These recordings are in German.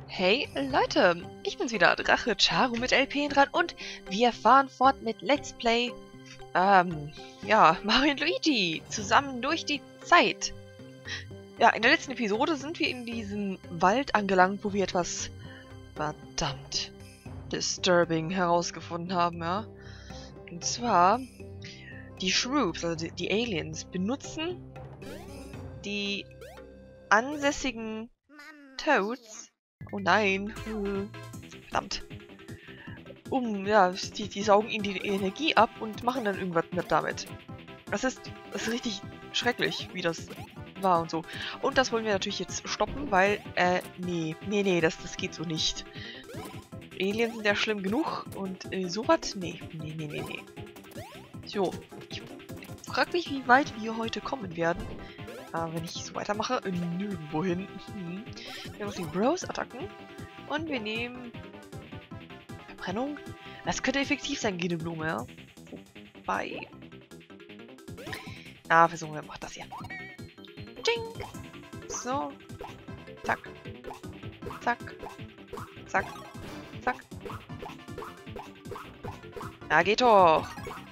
Hey Leute, ich bin's wieder, Drache Charu mit LP dran und wir fahren fort mit Let's Play, ja, Mario und Luigi zusammen durch die Zeit. Ja, in der letzten Episode sind wir in diesem Wald angelangt, wo wir etwas verdammt disturbing herausgefunden haben, ja. Und zwar, die Shroops, also die Aliens, benutzen die ansässigen Toads. Oh nein. Verdammt. Ja, die saugen ihnen die Energie ab und machen dann irgendwas mit damit. Das ist richtig schrecklich, wie das war und so. Und das wollen wir natürlich jetzt stoppen, weil, nee, das geht so nicht. Aliens sind ja schlimm genug und sowas, nee. So, ich frag mich, wie weit wir heute kommen werden. Wenn ich so weitermache, nirgendwo hin. Wir haben noch die Bros-Attacken. Und wir nehmen Verbrennung. Das könnte effektiv sein, Geneblume, ja. Wobei. Versuchen wir mal das hier. Ding. So. Zack. Zack. Zack. Zack. Na, geht doch.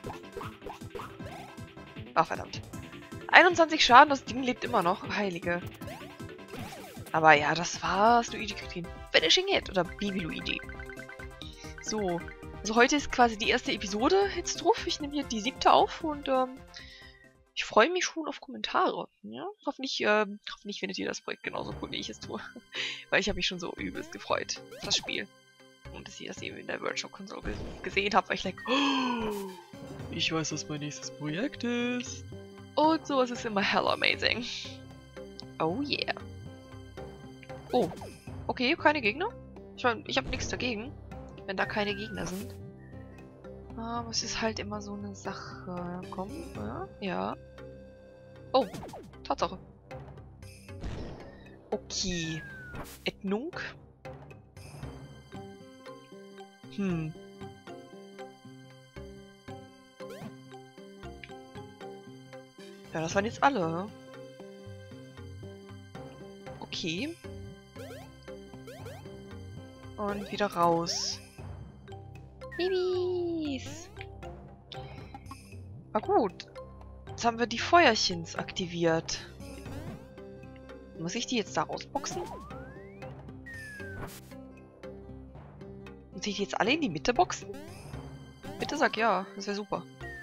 Ach, verdammt. 21 Schaden, das Ding lebt immer noch. Heilige. Aber ja, das war's. Luigi kriegt den Finishing Hit. Oder Baby Luigi. So. Also heute ist quasi die erste Episode jetzt drauf. Ich nehme hier die 7. auf und ich freue mich schon auf Kommentare. Ja? Hoffentlich findet ihr das Projekt genauso cool, wie ich es tue. Weil ich habe mich schon so übelst gefreut auf das Spiel. Und dass ich das eben in der Virtual Console gesehen habe, weil ich like, oh, ich weiß, was mein nächstes Projekt ist. Und sowas ist immer hell amazing. Oh yeah. Oh, okay, keine Gegner. Ich meine, ich habe nichts dagegen, wenn da keine Gegner sind. Aber es ist halt immer so eine Sache. Komm, ja. Oh, Tatsache. Okay. Entnung. Ja, das waren jetzt alle. Okay. Und wieder raus. Babys! Ah gut. Jetzt haben wir die Feuerchens aktiviert. Muss ich die jetzt da rausboxen? Muss ich die jetzt alle in die Mitte boxen? Bitte sag ja, das wäre super.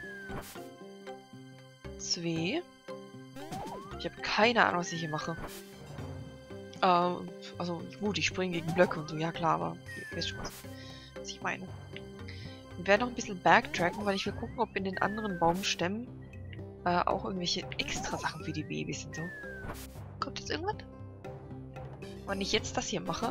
2. Ich habe keine Ahnung, was ich hier mache. Also gut, ich springe gegen Blöcke und so, ja klar, aber ihr wisst schon, was ich meine. Wir werden noch ein bisschen backtracken, weil ich will gucken, ob in den anderen Baumstämmen auch irgendwelche extra Sachen für die Babys sind. So. Kommt jetzt irgendwas? Wenn ich jetzt das hier mache.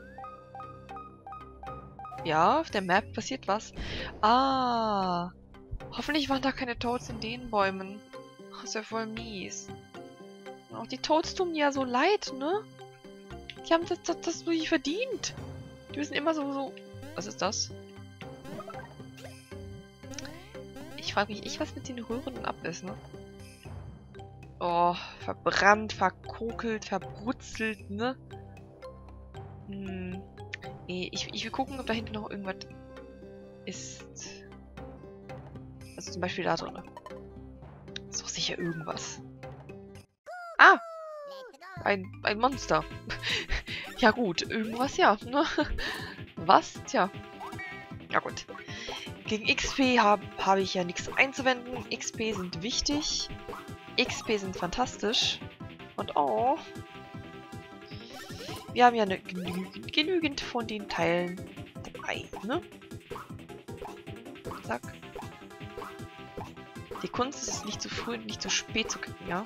Ja, auf der Map passiert was. Ah. Hoffentlich waren da keine Toads in den Bäumen. Das ist ja voll mies. Und auch die Toads tun mir ja so leid, ne? Die haben das wirklich verdient. Die müssen immer so... Was ist das? Ich frage mich echt, was mit den Röhren ab ist, ne? Oh, verbrannt, verkokelt, verbrutzelt, ne? Nee, ich will gucken, ob da hinten noch irgendwas ist. Also zum Beispiel da drin. Ist doch sicher irgendwas. Ah! Ein Monster. Ja gut, irgendwas ja. Ne? Was? Tja. Ja gut. Gegen XP habe ich ja nichts einzuwenden. XP sind wichtig. XP sind fantastisch. Und oh. Wir haben ja genügend von den Teilen dabei, ne? Zack. Die Kunst ist nicht zu früh und nicht zu spät zu kriegen, ja?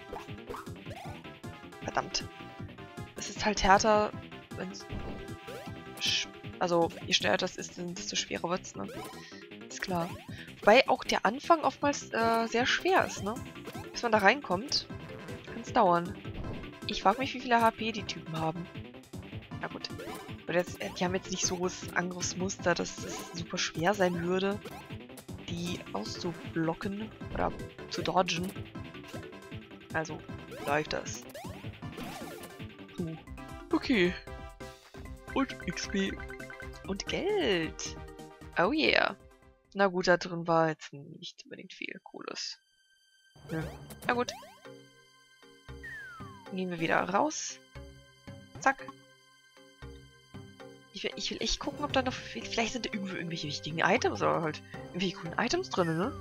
Verdammt. Es ist halt härter, wenn es... Also, je schneller das ist, desto schwerer wird es, ne? Ist klar. Wobei auch der Anfang oftmals sehr schwer ist, ne? Bis man da reinkommt, kann es dauern. Ich frage mich, wie viele HP die Typen haben. Na gut. Die haben jetzt nicht so das Angriffsmuster, dass es super schwer sein würde, die auszublocken oder zu dodgen. Also läuft das. Okay. Und XP. Und Geld. Oh yeah. Na gut, da drin war jetzt nicht unbedingt viel Cooles. Ja. Na gut. Nehmen wir wieder raus. Zack. Ich will echt gucken, ob da noch... Vielleicht sind da irgendwelche wichtigen Items oder halt irgendwelche coolen Items drin, ne?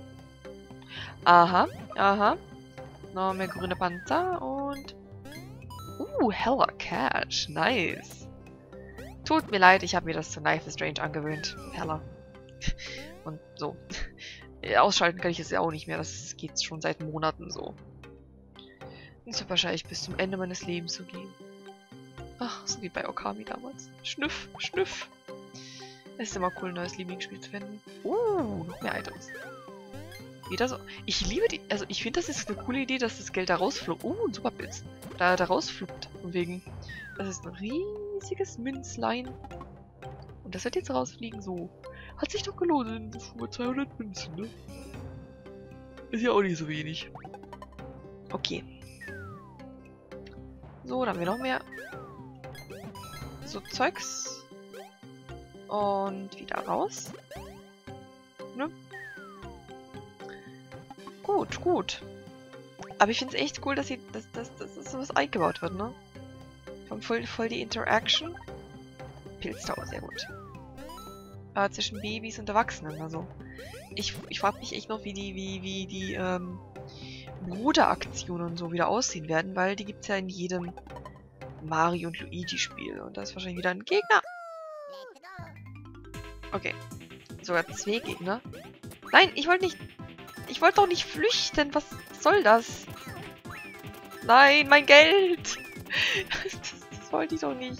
Aha, aha. Noch mehr grüne Panzer und... Hella Cash. Nice. Tut mir leid, ich habe mir das zu Life is Strange angewöhnt. Hella. Und so. Ausschalten kann ich es ja auch nicht mehr. Das geht schon seit Monaten so. Das wird wahrscheinlich bis zum Ende meines Lebens so gehen. Ach, so wie bei Okami damals. Schnüff, schnüff. Es ist immer cool, ein neues Lieblingsspiel zu finden. Noch mehr Items. Wieder so. Ich liebe die. Also, ich finde, das ist eine coole Idee, dass das Geld da rausfluppt. Ein Superpilz. Da rausfluppt. Von wegen. Das ist ein riesiges Münzlein. Und das wird jetzt rausfliegen. So. Hat sich doch gelohnt. Das sind schon mal 200 Münzen, ne? Ist ja auch nicht so wenig. Okay. So, dann haben wir noch mehr. So Zeugs. Und wieder raus. Ne? Gut, gut. Aber ich finde es echt cool, dass sowas eingebaut wird, ne? Voll die Interaction. Pilztower, sehr gut. Aber zwischen Babys und Erwachsenen, also. Ich frage mich echt noch, wie die Bruderaktionen und so wieder aussehen werden, weil die gibt es ja in jedem Mario und Luigi Spiel. Und da ist wahrscheinlich wieder ein Gegner. Okay. Sogar 2 Gegner. Nein, ich wollte nicht... Ich wollte doch nicht flüchten. Was soll das? Nein, mein Geld! Das wollte ich doch nicht.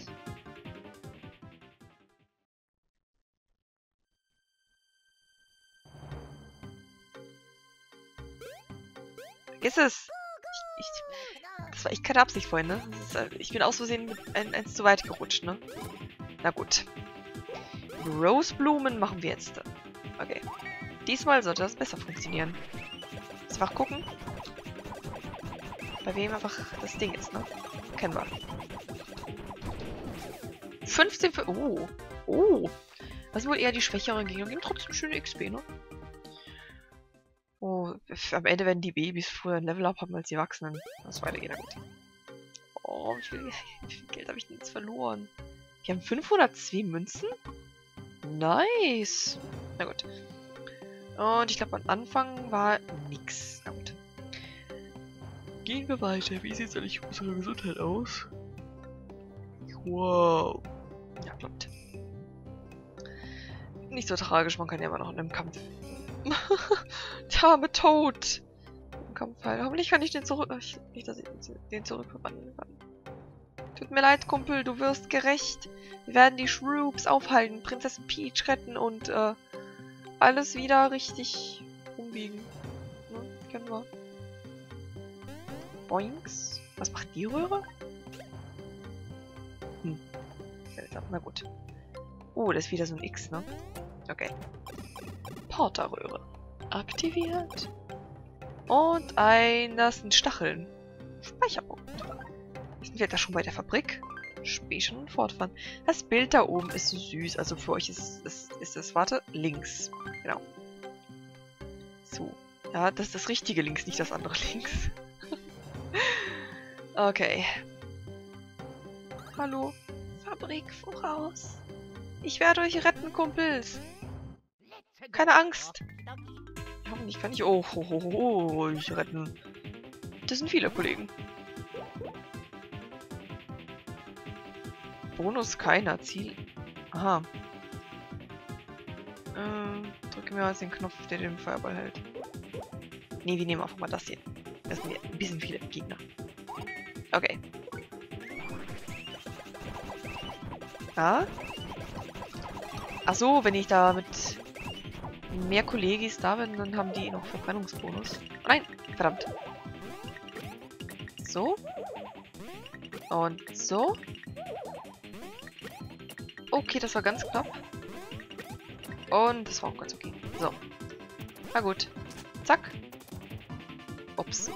Vergiss es! Das war echt keine Absicht vorhin, ne? Ich bin aus Versehen eins zu weit gerutscht, ne? Na gut. Roseblumen machen wir jetzt. Okay. Diesmal sollte das besser funktionieren. Einfach gucken, bei wem einfach das Ding ist, ne? Kennen wir. 15 für... Oh. Das sind wohl eher die schwächeren Gegner. Geben trotzdem schöne XP, ne? Oh, am Ende werden die Babys früher ein Level-Up haben als die Erwachsenen. Das weitergeht, na gut. Oh, wie viel Geld habe ich denn jetzt verloren? Wir haben 502 Münzen? Nice. Na gut. Und ich glaube, am Anfang war nix. Na gut. Gehen wir weiter. Wie sieht es eigentlich mit unserer Gesundheit aus? Wow. Ja, klappt. Nicht so tragisch, man kann ja immer noch in einem Kampf. Der arme Tod. Im Kampf halt. Hoffentlich kann ich den zurück... Nicht, dass ich den zurückverwandeln kann. Tut mir leid, Kumpel, du wirst gerecht. Wir werden die Shroops aufhalten, Prinzessin Peach retten und alles wieder richtig umbiegen. Ne? Kennen wir. Boinks. Was macht die Röhre? Seltsam. Na gut. Oh, das ist wieder so ein X, ne? Okay. Porterröhre. Aktiviert. Und das sind Stacheln. Speicherpunkt. Sind wir da schon bei der Fabrik? Speichern und fortfahren. Das Bild da oben ist so süß. Also für euch ist es, warte, links. Genau. So. Ja, das ist das richtige links, nicht das andere links. Okay. Hallo. Fabrik voraus. Ich werde euch retten, Kumpels. Keine Angst. Hoffentlich kann ich... euch retten. Das sind viele Kollegen. Bonus keiner. Ziel. Aha. Drücke mir jetzt den Knopf, der den Feuerball hält. Nee, wir nehmen einfach mal das hier. Das sind ein bisschen viele Gegner. Okay. Ah? Ach so, wenn ich da mit mehr Kollegis da bin, dann haben die noch Verbrennungsbonus. Oh nein, verdammt. So. Und so. Okay, das war ganz knapp. Und das war auch ganz okay. So. Na gut. Zack. Ups.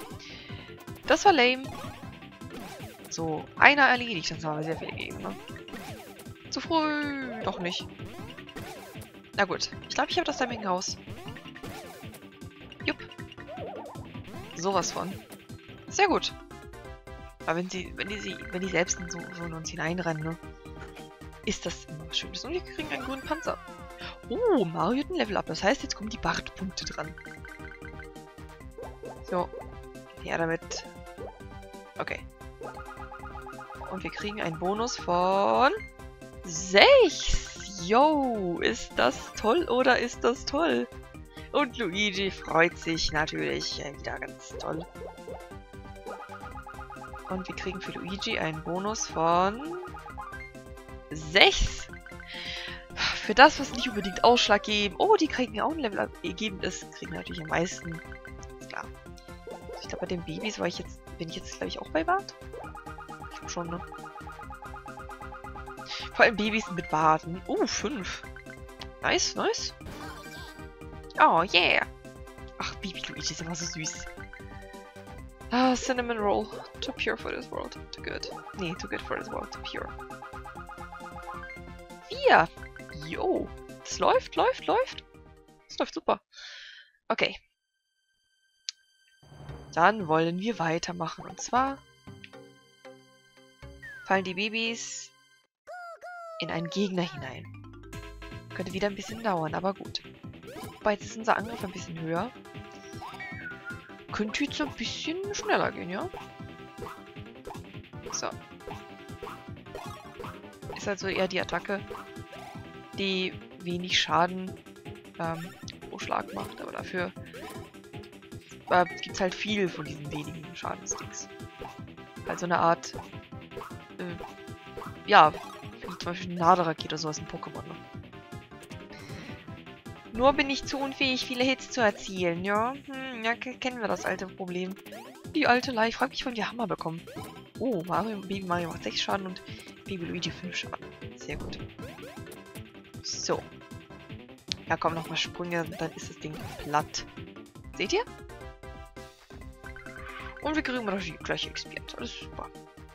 Das war lame. So, einer erledigt. Das waren sehr viele Gegner. Zu früh. Doch nicht. Na gut. Ich glaube, ich habe das Timing raus. Jupp. Sowas von. Sehr gut. Aber wenn die selbst so in uns hineinrennen, ne? Ist das immer Schönes. Und wir kriegen einen grünen Panzer. Oh, Mario hat ein Level Up. Das heißt, jetzt kommen die Bartpunkte dran. So. Ja, damit. Okay. Und wir kriegen einen Bonus von 6. Yo, ist das toll oder ist das toll? Und Luigi freut sich natürlich wieder ganz toll. Und wir kriegen für Luigi einen Bonus von 6. Für das, was nicht unbedingt Ausschlag geben. Oh, die kriegen auch ein Level Up. Geben das kriegen natürlich am meisten. Ist klar. Ich glaube, bei den Babys bin ich jetzt, glaube ich, auch bei Bart? Ich glaube schon, ne? Vor allem Babys mit Barten. Oh, 5. Nice, nice. Oh, yeah. Ach, Baby Luigi ist immer so süß. Ah, Cinnamon Roll. Too pure for this world. Too good. Nee, too good for this world. Too pure. 4. Jo. Das läuft. Das läuft super. Okay. Dann wollen wir weitermachen. Und zwar fallen die Babys in einen Gegner hinein. Könnte wieder ein bisschen dauern, aber gut. Wobei, jetzt ist unser Angriff ein bisschen höher. Könnte jetzt ein bisschen schneller gehen, ja? So. Ist also eher die Attacke, die wenig Schaden pro Schlag macht, aber dafür gibt es halt viel von diesen wenigen Schadensdings. Also eine Art, ja, wie zum Beispiel eine Naderakete oder sowas in Pokémon. Ne? Nur bin ich zu unfähig, viele Hits zu erzielen, ja? Ja, kennen wir das alte Problem. Die alte Leiche. Ich frage mich, wann wir Hammer bekommen. Oh, Baby Mario macht 6 Schaden und Baby Luigi 5 Schaden. Sehr gut. So. Ja, komm, nochmal Sprünge, dann ist das Ding platt. Seht ihr? Und wir kriegen gleich expiert. Alles super.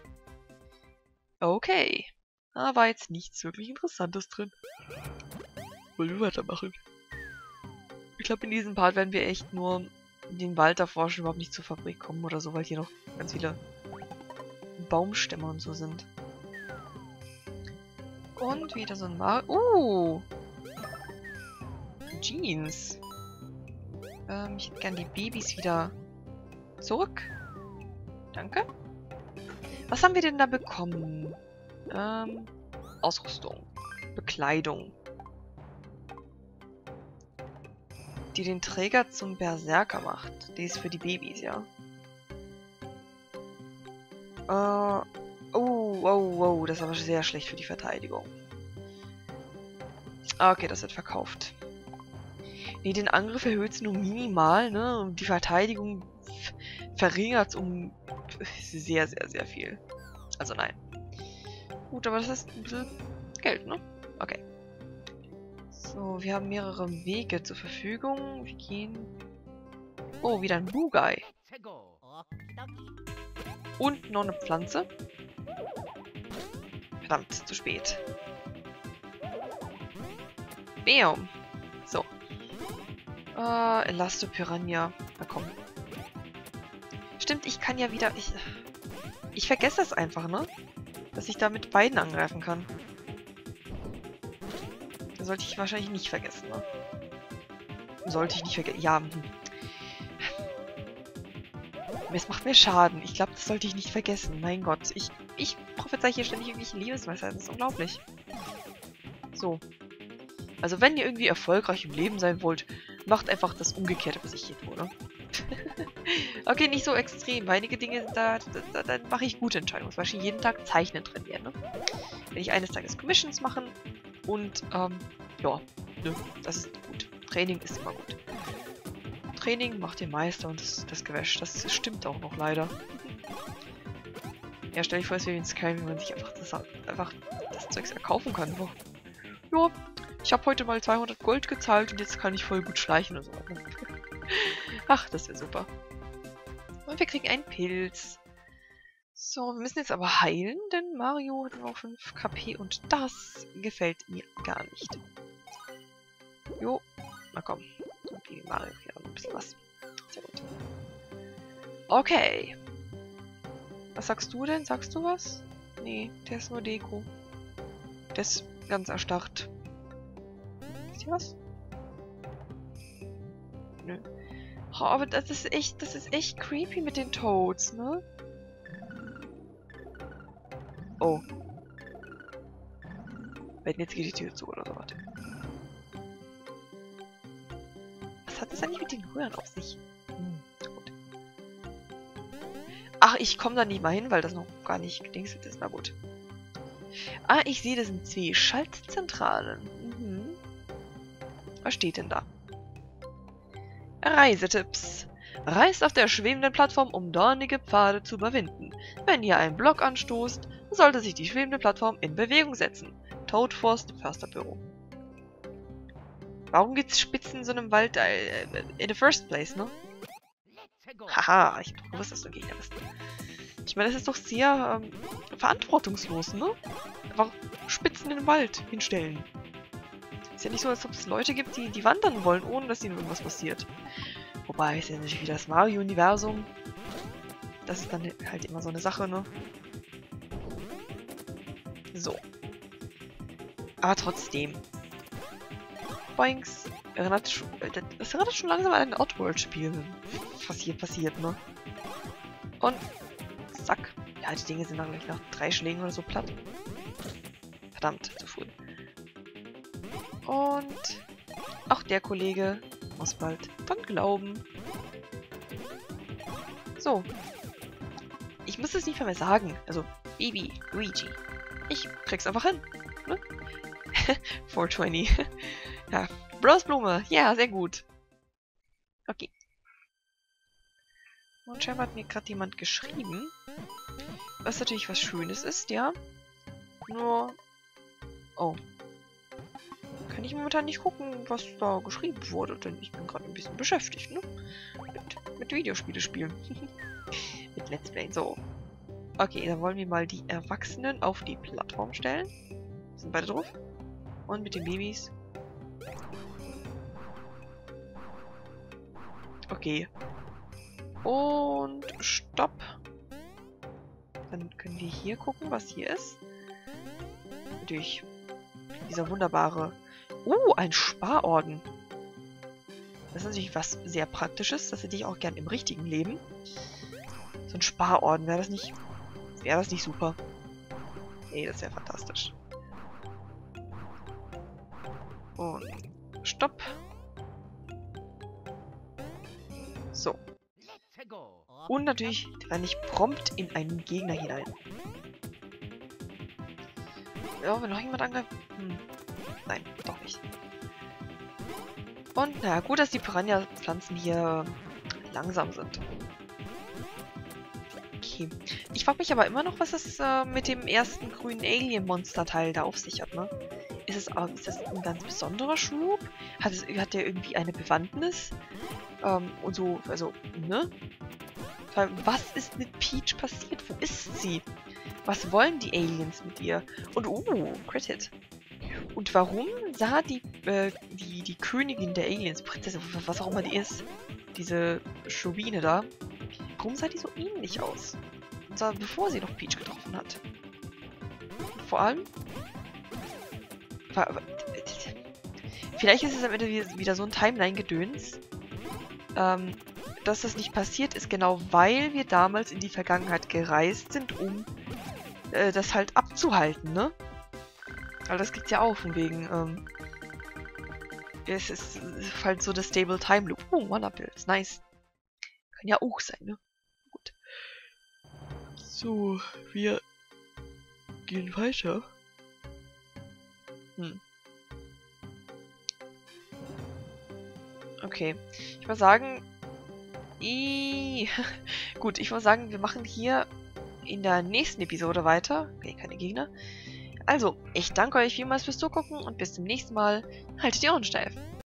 Okay. Da war jetzt nichts wirklich Interessantes drin. Wollen wir weitermachen? Ich glaube, in diesem Part werden wir echt nur den Wald erforschen, überhaupt nicht zur Fabrik kommen oder so, weil hier noch ganz viele Baumstämme und so sind. Und wieder so ein Jeans. Ich hätte gerne die Babys wieder zurück. Danke. Was haben wir denn da bekommen? Ausrüstung. Bekleidung. Die den Träger zum Berserker macht. Die ist für die Babys, ja. Oh, das ist aber sehr schlecht für die Verteidigung. Okay, das wird verkauft. Nee, den Angriff erhöht es nur minimal, ne? Und die Verteidigung verringert es um sehr, sehr, sehr viel. Also nein. Gut, aber das ist ein bisschen Geld, ne? Okay. So, wir haben mehrere Wege zur Verfügung. Wir gehen... Oh, wieder ein Bugai. Und noch eine Pflanze. Verdammt, zu spät. Bam. So. Elastopiranha. Na komm. Stimmt, ich kann ja wieder... Ich vergesse das einfach, ne? Dass ich da mit beiden angreifen kann. Das sollte ich wahrscheinlich nicht vergessen, ne? Sollte ich nicht vergessen. Ja. Es macht mir Schaden. Ich glaube, das sollte ich nicht vergessen. Mein Gott. Ich prophezei hier ständig irgendwelche Liebesweisheiten. Das ist unglaublich. So. Also wenn ihr irgendwie erfolgreich im Leben sein wollt, macht einfach das Umgekehrte, was ich hier tue, ne? Okay, nicht so extrem. Einige Dinge, da mache ich gute Entscheidungen. Zum Beispiel jeden Tag Zeichnen trainieren, ne? Wenn ich eines Tages Commissions machen und, ja, ne, das ist gut. Training ist immer gut. Training macht den Meister und das Gewäsch. Das stimmt auch noch leider. Ja, stell dich vor, es wäre wie ein Skyrim, wie man sich einfach das Zeugs erkaufen kann. Wo, ja, ich habe heute mal 200 Gold gezahlt und jetzt kann ich voll gut schleichen und so. Ach, das wäre super. Und wir kriegen einen Pilz. So, wir müssen jetzt aber heilen, denn Mario hat nur noch 5 KP und das gefällt mir gar nicht. Jo, na komm. Baby Mario hier noch ein bisschen was. Sehr gut. Okay. Was sagst du denn? Sagst du was? Nee, der ist nur Deko. Der ist ganz erstarrt. Ist hier was? Nö. Oh, aber das ist echt creepy mit den Toads, ne? Oh. Wenn jetzt geht die Tür zu oder so was. Was hat das eigentlich mit den Röhren auf sich? Gut. Ach, ich komme da nicht mal hin, weil das noch gar nicht gedingselt ist. Na gut. Ah, ich sehe, das sind 2 Schaltzentralen. Mhm. Was steht denn da? Reisetipps. Reist auf der schwebenden Plattform, um dornige Pfade zu überwinden. Wenn ihr einen Block anstoßt, sollte sich die schwebende Plattform in Bewegung setzen. Toad Force Försterbüro. Warum gibt's Spitzen in so einem Wald in the first place, ne? Haha, ich hab gewusst, dass du Gegner bist. Ich meine, das ist doch sehr verantwortungslos, ne? Einfach Spitzen in den Wald hinstellen. Ist ja nicht so, als ob es Leute gibt, die wandern wollen, ohne dass ihnen irgendwas passiert. Wobei, ist ja natürlich wieder das Mario-Universum. Das ist dann halt immer so eine Sache, ne? So. Aber trotzdem. Boinks. Das erinnert schon langsam an ein Oddworld-Spiel, was hier passiert, ne? Und zack. Ja, die Dinge sind dann gleich nach 3 Schlägen oder so platt. Verdammt, zu früh. Und auch der Kollege muss bald dran glauben. So. Ich muss es nicht mehr sagen. Also, Baby Luigi. Ich krieg's einfach hin. Ne? 420. Ja. Brosblume. Ja, sehr gut. Okay. Und scheinbar hat mir gerade jemand geschrieben. Was natürlich was Schönes ist, ja. Nur... Oh. Kann ich momentan nicht gucken, was da geschrieben wurde, denn ich bin gerade ein bisschen beschäftigt, ne? Mit Videospiele spielen. Mit Let's Play. So. Okay, dann wollen wir mal die Erwachsenen auf die Plattform stellen. Sind beide drauf? Und mit den Babys. Okay. Und Stopp. Dann können wir hier gucken, was hier ist. Natürlich dieser wunderbare... ein Sparorden. Das ist natürlich was sehr Praktisches. Das hätte ich auch gern im richtigen Leben. So ein Sparorden, wäre das nicht super? Nee, das wäre fantastisch. Und Stopp. So. Und natürlich renne ich prompt in einen Gegner hinein. Ja, wenn noch jemand angreift... Nein, doch nicht. Und, naja, gut, dass die Piranha-Pflanzen hier langsam sind. Okay. Ich frage mich aber immer noch, was es mit dem ersten grünen Alien-Monster-Teil da auf sich hat, ne? Ist das ein ganz besonderer Schwur? Hat der irgendwie eine Bewandtnis? Und so, also, ne? Was ist mit Peach passiert? Wo ist sie? Was wollen die Aliens mit ihr? Und, Crit-Hit. Und warum sah die Königin der Aliens, Prinzessin, was auch immer die ist, diese Schubine da, warum sah die so ähnlich aus? Und zwar bevor sie noch Peach getroffen hat. Und vor allem... Vielleicht ist es am Ende wieder so ein Timeline-Gedöns, dass das nicht passiert ist, genau weil wir damals in die Vergangenheit gereist sind, um das halt abzuhalten, ne? Aber das gibt's ja auch von wegen, es ist halt so der Stable Time Loop. Oh, Mana-Pilz, nice. Kann ja auch sein, ne? Gut. So, wir gehen weiter. Okay. Ich würde sagen... Gut, ich würde sagen, wir machen hier in der nächsten Episode weiter. Okay, keine Gegner. Also, ich danke euch vielmals fürs Zugucken und bis zum nächsten Mal. Haltet die Ohren steif.